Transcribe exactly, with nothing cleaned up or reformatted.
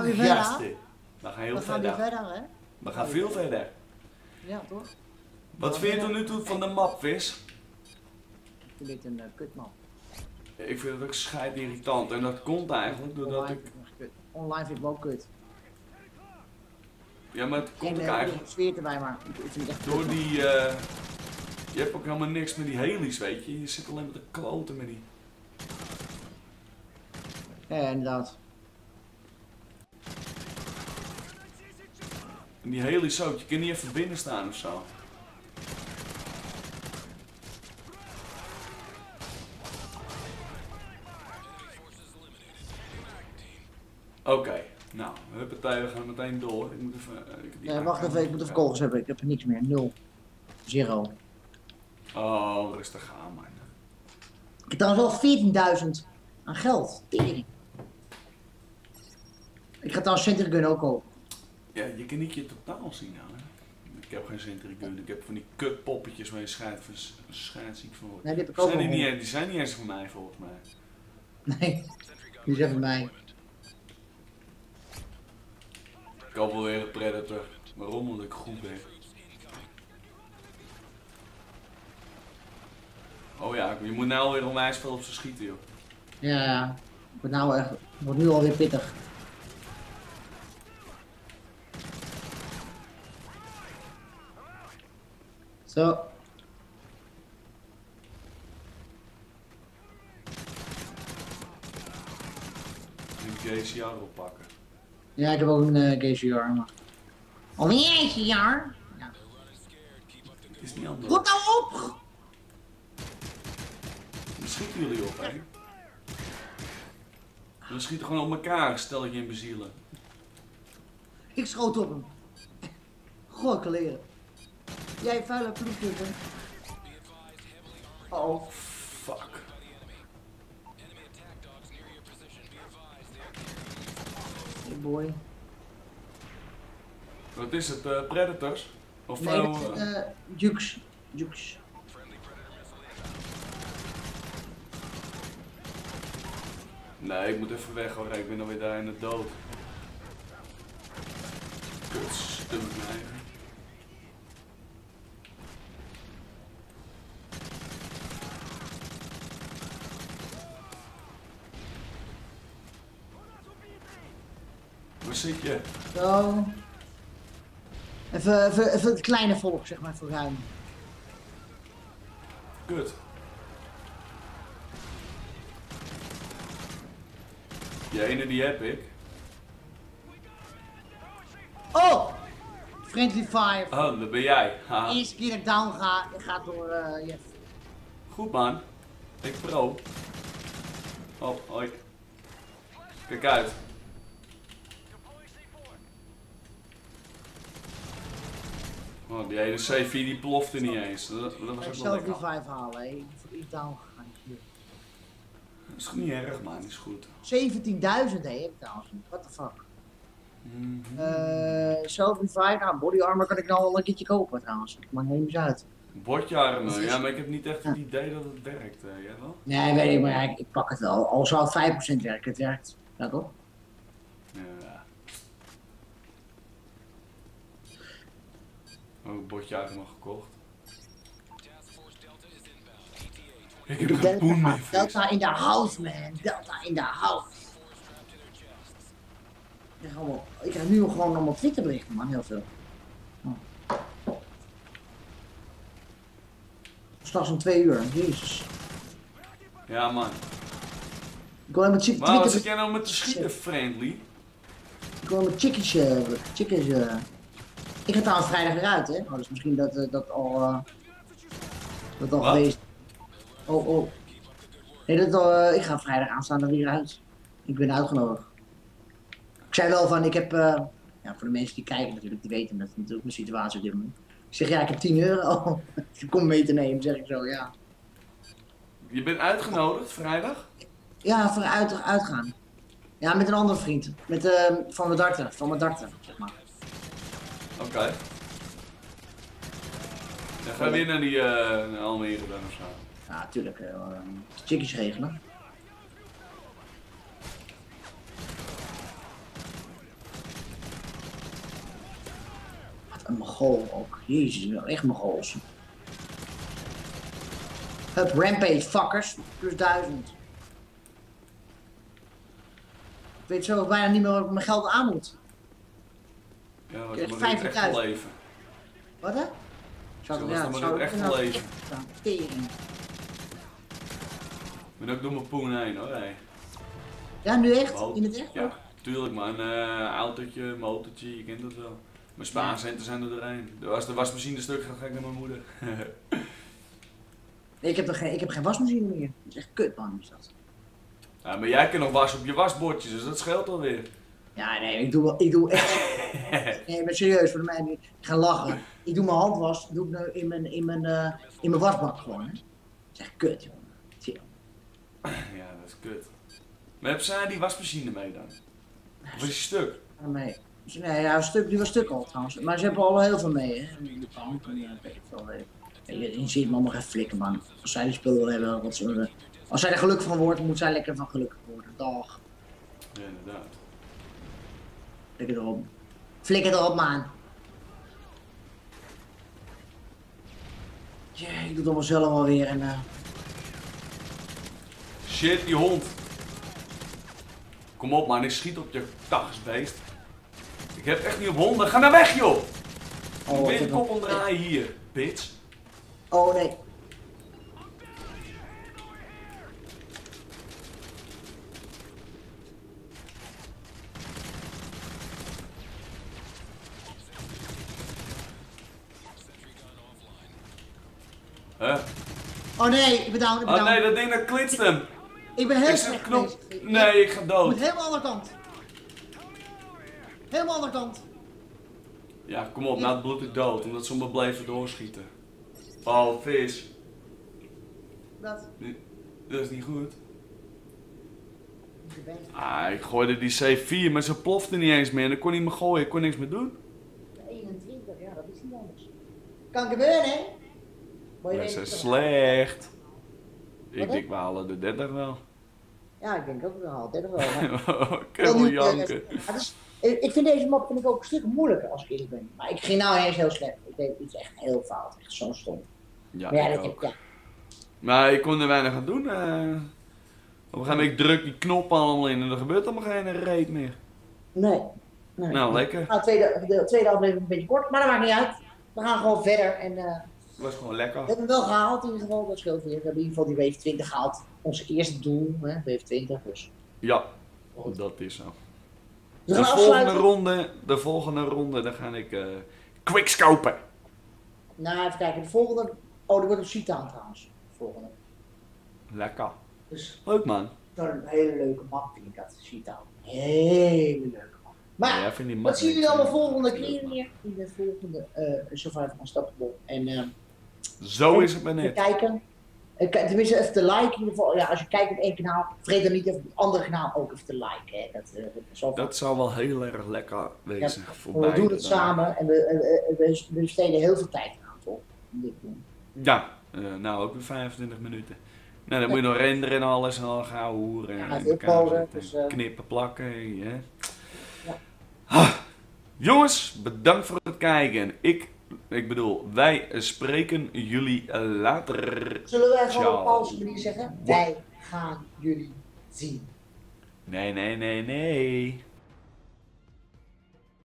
we verder. Juist. We gaan heel We gaan verder. weer verder, hè? We gaan veel verder. Ja, toch? Wat vind je tot nu toe van de map, Vis? Ik vind dit een uh, kutmap. Ik vind het ook scheid irritant en dat komt eigenlijk doordat Online ik... vind ik echt kut. Online vind ik wel kut. Ja, maar het komt En ook uh, eigenlijk sfeer erbij, maar ik vind het echt door kut, die... Uh, je hebt ook helemaal niks met die heli's, weet je. Je zit alleen met de kloten met die... man. Ja, inderdaad. En die heli's ook, je kan niet even binnen staan of zo. Oké, okay, nou, huppatee, we gaan meteen door. Ik moet even... Uh, ik Nee, wacht even, ik moet even kogels hebben. Ik heb er niks meer. Nul. Zero. Oh, rustig aan, man. Ik heb trouwens wel veertienduizend aan geld. Tering. Ik ga trouwens Sentry Gun ook kopen. Ja, je kan niet je totaal zien, nou, hè. Ik heb geen Sentry Gun, ik heb van die kutpoppetjes waar je schijt, schijtziek van wordt. Nee, die heb ik ook zijn die, al. niet, die zijn niet eens van mij, volgens mij. Nee, die zijn van mij. Ik koop wel weer een Predator. Waarom? Omdat ik goed ben. Oh ja, je moet nou weer onwijs veel op ze schieten, joh. Ja, ja. Het wordt, nou echt, het wordt nu alweer pittig. Zo. Een G C R oppakken. Ja, ik heb ook een uh, G C R, maar... Alweer een G C R? Ja. Het is niet anders. Rot nou op! Dan schieten jullie op, hè? We schieten gewoon op elkaar, stel je in bezielen. Ik schoot op hem. Goh, kleren. Jij vuile ploegkikker. Oh, fuck. Hey boy. Wat is het, uh, Predators? Of Nee, uh, dat is uh, Jukes. Jukes. Nee, ik moet even weg hoor, ik ben alweer daar in de dood. Kut, stuk mij. Waar zit je? Zo. Even, even, even het kleine volk, zeg maar, verruimen. Kut. Die ene die heb ik. Oh! Friendly fire. Oh, dat ben jij. Haha. De eerste keer dat ik down ga, gaat door uh, Jeff. Goed man. Ik pro. Oh, hoi. Kijk uit. Oh, die ene C vier die plofte niet eens. Dat, dat was Ik ook wel zelf lekker. revive halen, hè. Ik ben voor iets down gegaan hier. Dat is niet erg man, is goed. zeventienduizend hè, heb ik trouwens. What the fuck. Mm -hmm. Uh, self revive, nou, body armor kan ik nou wel een keertje kopen trouwens. Ik maak niet eens uit. Botjarmen, ja, maar ik heb niet echt het idee dat het werkt, uh, jij wel? Nee, weet ik, maar ik, ik pak het wel. Al zou het vijf procent werken, het werkt. Ja, toch? Ja. Oh, botjarmen gekocht. Ik heb een poen mee. Delta in de house, man. Delta in de house. Ik krijg, allemaal, ik krijg nu gewoon allemaal Twitter berichten, man. Heel veel. Oh. Straks om twee uur. Jezus. Ja, man. Ik wil helemaal chick Maar wat zit jij nou met te schieten, friendly? Ik wil helemaal chickies... Uh, chickies uh. Ik ga trouwens vrijdag weer uit, hè. Oh, dus misschien dat uh, dat al... Uh, dat al wat? geweest. Oh, oh. Nee, dat al, uh, ik ga vrijdag aanstaande weer uit. Ik ben uitgenodigd. Ik zei wel van, ik heb... Uh, ja, voor de mensen die kijken natuurlijk, die weten dat natuurlijk mijn situatie op dit moment. Ik zeg, ja, ik heb tien euro. Ik kom mee te nemen, zeg ik zo, ja. Je bent uitgenodigd, vrijdag? Ja, voor uit, uitgaan. Ja, met een andere vriend. Met, uh, van mijn darten, van mijn darten, zeg maar. Oké. Okay. Ja, ga je weer naar die uh, naar Almere dan of zo? Ja, natuurlijk. Uh, chickies regelen. Een Mongool ook. Jezus, wel echt Mongols. Hup, Rampage, fuckers. Plus duizend. Ik weet zo bijna niet meer wat ik mijn geld aan moet. Ja, wat Krijg moet ik echt vijftigduizend. leven. Wat hè? Zou Zo ik- was ja, dan moet zou ik echt inderdaad leven. staan. Tering. Ik ben ook door mijn poen heen hoor. Hey. Ja, nu echt? Auto- In het echt? Ja, tuurlijk man. Uh, autootje, motortje, je kent dat wel. Mijn spaarcenten zijn er doorheen. De, was de wasmachine stuk gaat, ga ik naar mijn moeder. Nee, ik heb, er geen, ik heb geen wasmachine meer. Dat is echt kut man, is dat. Ja, maar jij kan nog wassen op je wasbordjes, dus dat scheelt alweer. Ja, nee, ik doe wel, ik doe echt... Nee, maar serieus, voor de mij niet. Ik ga lachen. Ik doe mijn handwas, doe ik nu in mijn, in mijn, uh, in mijn wasbak gewoon, hè. Dat is echt kut, jongen. Zie je. Ja, dat is kut. Maar heb zij die wasmachine mee dan? Of is die stuk? Nee, nee ja, een stuk, die was stuk al trouwens. Maar ze hebben al heel veel mee, hè. In de bank en ja, weet ik veel. weet ik. Je, je ziet me allemaal even flikken, man. Als zij die spullen wil hebben, wat ze willen. Als zij er gelukkig van wordt, moet zij lekker van gelukkig worden. Dag. Ja, inderdaad. Flikker erop. Flikker erop, man. Ja, ik doe het allemaal zelf alweer en uh... Shit, die hond. Kom op man, ik schiet op je tagsbeest. Ik heb echt niet op honden. Ga nou weg joh! Oh, Ik ben ik je heb kop nog- omdraaien hier, bitch. Oh nee. Huh? Oh nee, ik ben down, ik ben Oh down. nee, dat ding dat klitst hem. Ik ben heel Ik zit slecht knop. bezig. Nee, ik ga Ik dood. moet helemaal andere kant. Helemaal andere kant. Ja, kom op, na het bloed ik dood, omdat ze me bleven doorschieten. Oh, vis. Dat. Dat is niet goed. Ik ben Ah, ik gooide die C vier, maar ze plofte niet eens meer. En ik kon niet meer gooien, ik kon niks meer doen. eenentwintig, ja, dat is niet anders. Kan gebeuren, hè? Maar je Wij weet zijn het toch. slecht. Ik Wat, hè? denk we halen de dertig wel. Ja, ik denk ook wel altijd nog wel. Maar... Ik kan wel nu, eh, janken. ja, dus, eh, ik vind deze map vind ik ook een stuk moeilijker als ik eerlijk ben. Maar ik ging nou eens heel slecht. Ik deed iets echt heel fout. Echt zo stom. Ja, Maar ja, ik dat ook. heb ja. Maar ik kon er weinig aan doen. eh. Op een gegeven moment druk die knop allemaal in en er gebeurt allemaal geen reet meer. Nee. nee. Nou, lekker. Nou, tweede, de tweede aflevering een beetje kort, maar dat maakt niet uit. We gaan gewoon verder en uh, Het was gewoon lekker. we hebben hem wel gehaald in ieder geval. Dat scheelt weer. We hebben in ieder geval die wave twintig gehaald. Ons eerste doel, hè, wave twintig dus. Ja, dat is zo. We De gaan volgende afsluiten. ronde, de volgende ronde, dan ga ik uh, quickscopen. Nou, even kijken. De volgende. Oh, die wordt op Citaan trouwens. De volgende. Lekker. Dus Leuk man. dat is een hele leuke map, vind ik dat. Citaan. Hele leuke map. Maar Ja, jij vindt die dat mat zien jullie niks, allemaal hè? volgende Leuk, keer man. weer. In de volgende uh, Survival Unstoppable. En uh, Zo is het maar te net. kijken. Uh, k- tenminste, even te liken in ieder geval. Ja, als je kijkt op één kanaal, vergeet dan niet even op het andere kanaal ook even te liken. Hè. Dat, uh, dat is wel Dat zou wel heel erg lekker wezen. Ja, voor we beide doen het dan. samen en we, uh, we, we besteden heel veel tijd aan, toch? Om dit te doen. Ja, uh, nou ook weer vijfentwintig minuten. Nou, dan moet je nog renderen en alles en al gaan hoeren Ja, en het in elkaar uploaden, zetten, dus, uh, knippen, plakken. Hè. Ja. Ah, jongens, bedankt voor het kijken. Ik, ik bedoel, wij spreken jullie later. Zullen wij gewoon Ciao. op pauze manier zeggen? Wij gaan jullie zien. Nee, nee, nee, nee.